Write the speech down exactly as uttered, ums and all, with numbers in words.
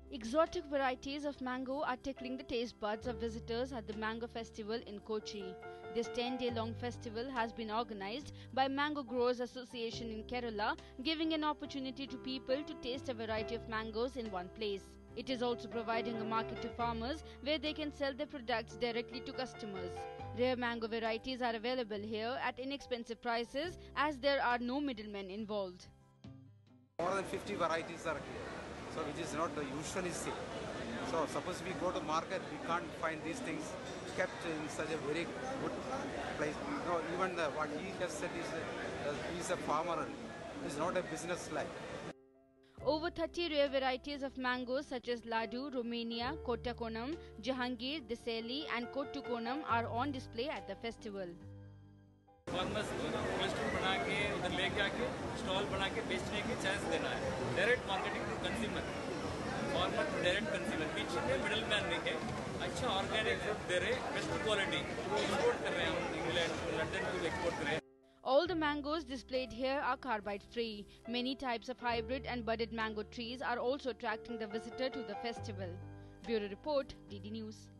Exotic varieties of mango are tickling the taste buds of visitors at the Mango Festival in Kochi. This ten-day-long festival has been organized by Mango Growers Association in Kerala, giving an opportunity to people to taste a variety of mangoes in one place. It is also providing a market to farmers where they can sell their products directly to customers. Rare mango varieties are available here at inexpensive prices as there are no middlemen involved. More than fifty varieties are here, so which is not the usually seen. So suppose we go to market, we can't find these things kept in such a very good place. You know, even the, what he has said is uh, he is a farmer, it's not a business like. Over thirty rare varieties of mangoes such as Ladu, Romania, Kottakonam, Jahangir, Deseli and Kottukonam are on display at the festival. Farmers को cluster बना के उधर लेके आके stall बना के बेचने की चांस देना है. Direct marketing to consumer, farmer to direct consumer. बीच में मिडिल मैन नहीं है. अच्छा ऑर्गेनिक फ्रूट दे रहे, बेस्ट क्वालिटी एक्सपोर्ट कर रहे हैं हम इंग्लैंड लंदन को एक्सपोर्ट कर रहे हैं. All the mangoes displayed here are carbide free. Many types of hybrid and budded mango trees are also attracting the visitor to the festival. Bureau Report, D D News.